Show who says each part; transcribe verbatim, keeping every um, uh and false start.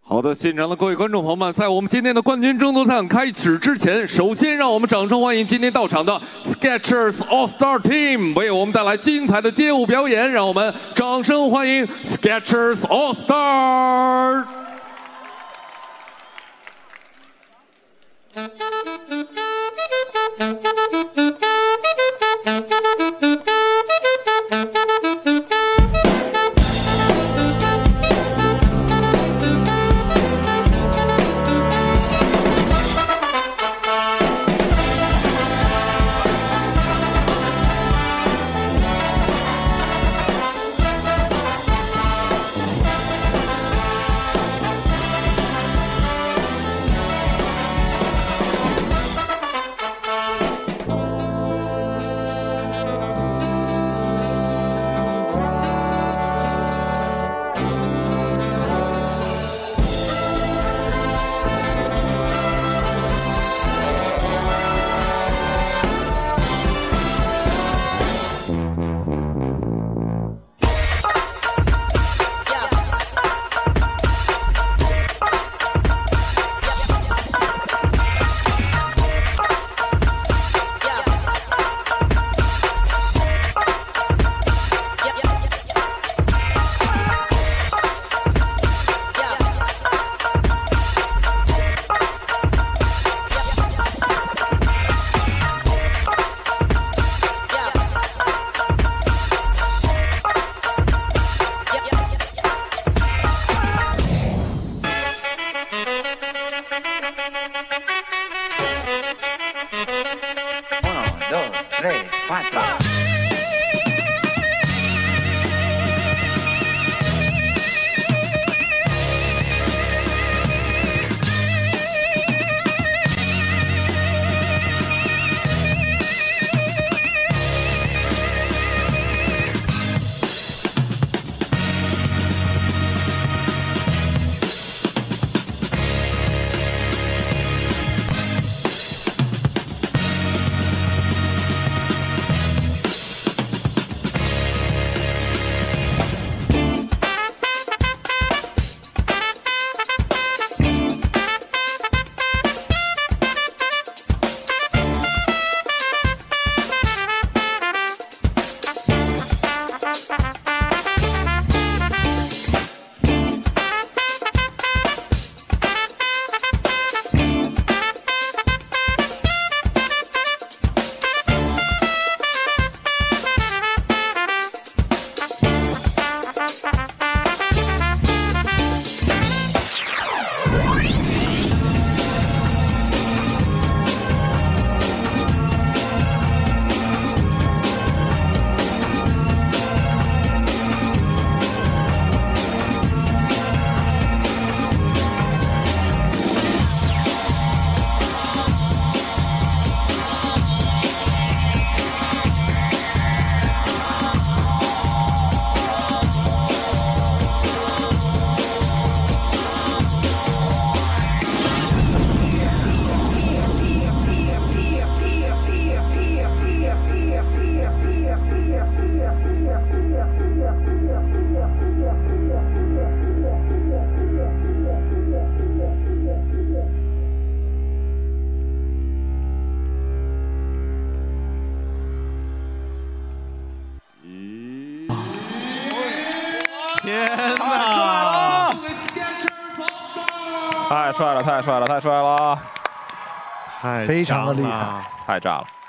Speaker 1: 好的，现场的各位观众朋友们，在我们今天的冠军争夺赛开始之前，首先让我们掌声欢迎今天到场的 Skechers All Star Team 为我们带来精彩的街舞表演，让我们掌声欢迎 Skechers All Star。
Speaker 2: 天哪！太帅了！太帅了！太帅了！
Speaker 3: 太
Speaker 2: 非常的厉害，
Speaker 3: 太炸了！